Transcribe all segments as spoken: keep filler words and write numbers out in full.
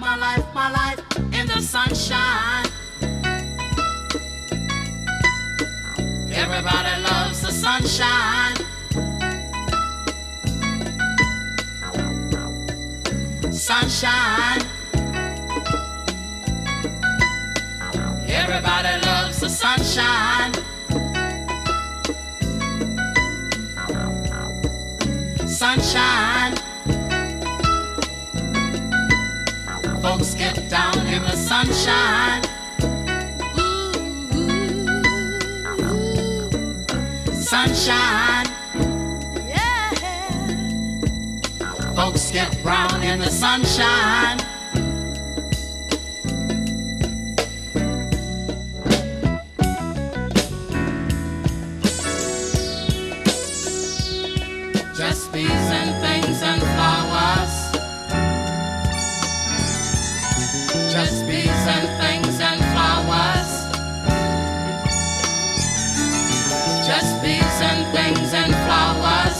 my life, my life in the sunshine. Everybody loves the sunshine. Sunshine. Everybody loves the sunshine. Sunshine. Folks get down in the sunshine. Sunshine. Yeah. Folks get brown in the sunshine. Just bees and things and flowers. Just bees and things and flowers. Just bees and things and flowers.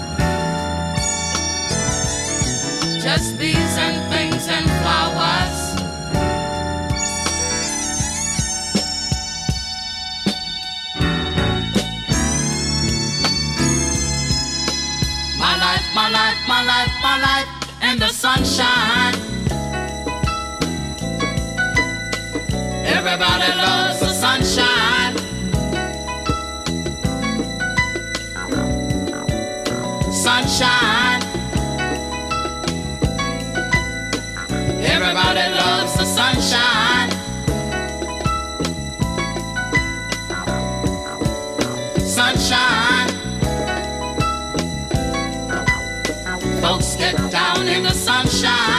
Just bees and things and flowers. My life, my life, my life, my life in the sunshine. Everybody loves the sunshine. Sunshine. Everybody loves the sunshine. Sunshine. Folks get down in the sunshine.